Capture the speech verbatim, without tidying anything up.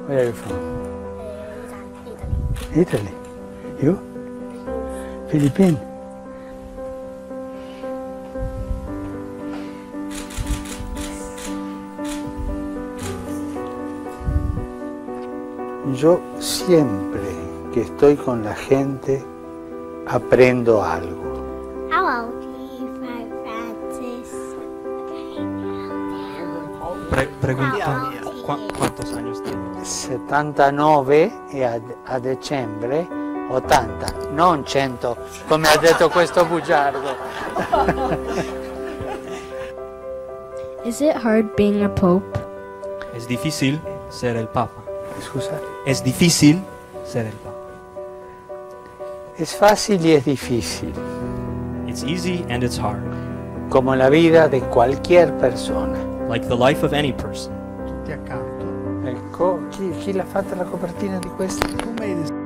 Where are you from? Italy. You? Philippines. Yo siempre que estoy con la gente aprendo algo. How old are you, Francis? Pre pregunta, ¿cu ¿cuántos años tienes? settantanove e a, a dicembre ottanta, non cento, come ha detto questo bugiardo. Is it hard being a pope? Es difícil ser el papa. Scusa? Es difícil ser el papa. Es fácil y es difícil, It's easy and it's hard. como la vida de cualquier persona. Like the life of any person. Tutti accanto. Ecco, chi, chi l'ha fatta la copertina di questo? Who made this?